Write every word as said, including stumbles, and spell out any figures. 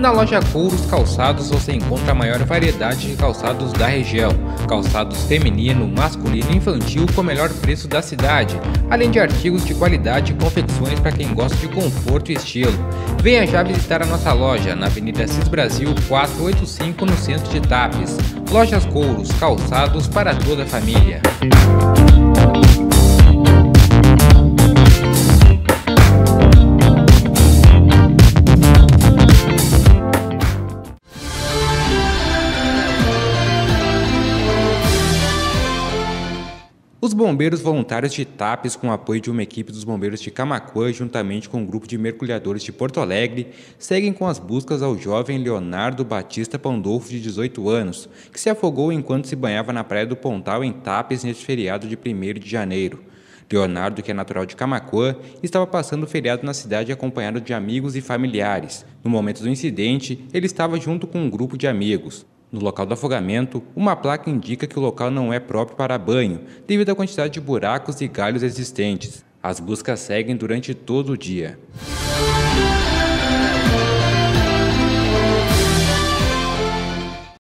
Na loja Couros Calçados você encontra a maior variedade de calçados da região, calçados feminino, masculino e infantil com o melhor preço da cidade, além de artigos de qualidade e confecções para quem gosta de conforto e estilo. Venha já visitar a nossa loja na Avenida Cis Brasil quatrocentos e oitenta e cinco no centro de Tapes. Lojas Couros Calçados para toda a família. Os bombeiros voluntários de Tapes, com o apoio de uma equipe dos bombeiros de Camaquã, juntamente com um grupo de mergulhadores de Porto Alegre, seguem com as buscas ao jovem Leonardo Batista Pandolfo, de dezoito anos, que se afogou enquanto se banhava na Praia do Pontal, em Tapes, neste feriado de primeiro de janeiro. Leonardo, que é natural de Camaquã, estava passando o feriado na cidade acompanhado de amigos e familiares. No momento do incidente, ele estava junto com um grupo de amigos. No local do afogamento, uma placa indica que o local não é próprio para banho, devido à quantidade de buracos e galhos existentes. As buscas seguem durante todo o dia.